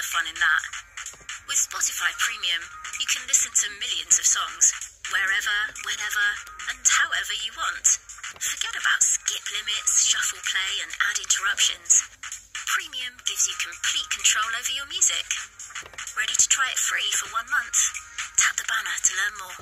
fun in that. With Spotify Premium, you can listen to millions of songs, wherever, whenever, and however you want. Forget about skip limits, shuffle play, and ad interruptions. Premium gives you complete control over your music. Ready to try it free for 1 month? Tap the banner to learn more.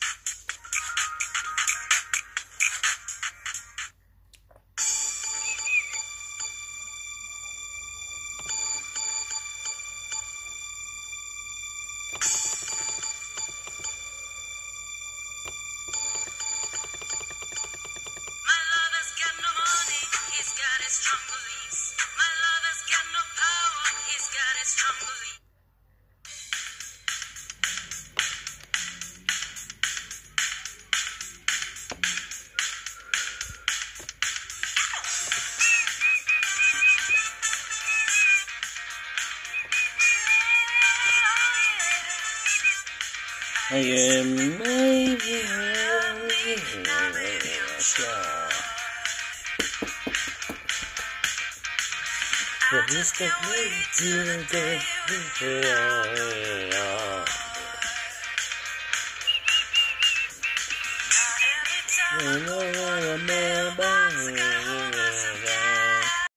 I am maybe but it's the way to the day.